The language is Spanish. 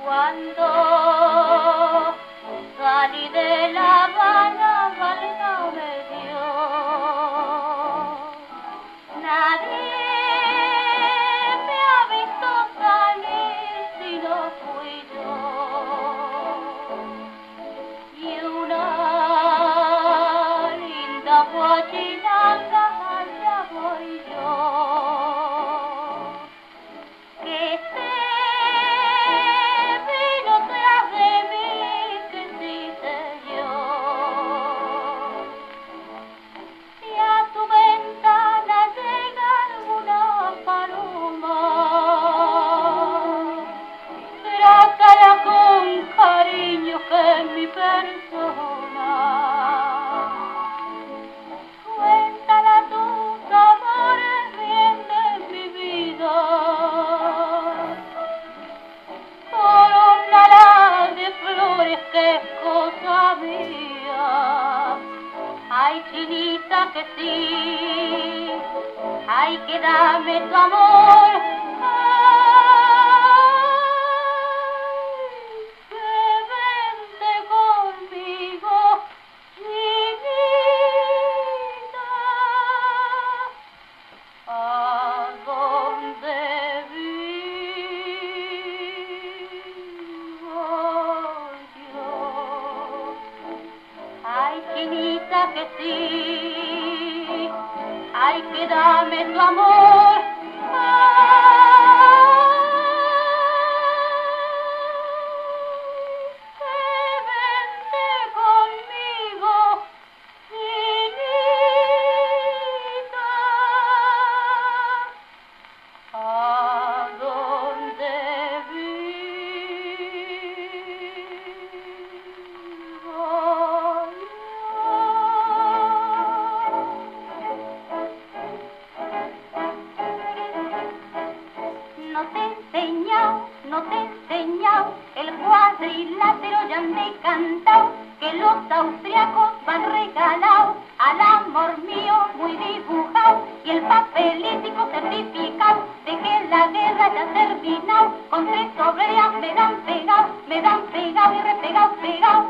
Cuando salí de La Habana, falta me dio. Nadie me ha visto salir si no fui yo. Y una linda guachinanga allá voy yo. Que se vino tras de mí, que sí sé yo. Si a tu ventana llega alguna paloma, trátala con cariño que es mi persona. Cuéntala tus amores bien de mi vida. Corónala de flores que es cosa mía. Ay, chinita que sí, ay, que dame tu amor. Ay, que vente conmigo, chinita, a donde vivo yo. Ay, chinita que sí, ay, que dame tu amor. Ay, que vente conmigo, chinita, a donde vivo yo. No te he enseñado el cuadrilátero ya han decantado, que los austriacos van regalados al amor mío muy dibujado, y el papelítico certificado de que la guerra ya ha terminado. Con 3 obreras me dan pegado y repegado, pegado.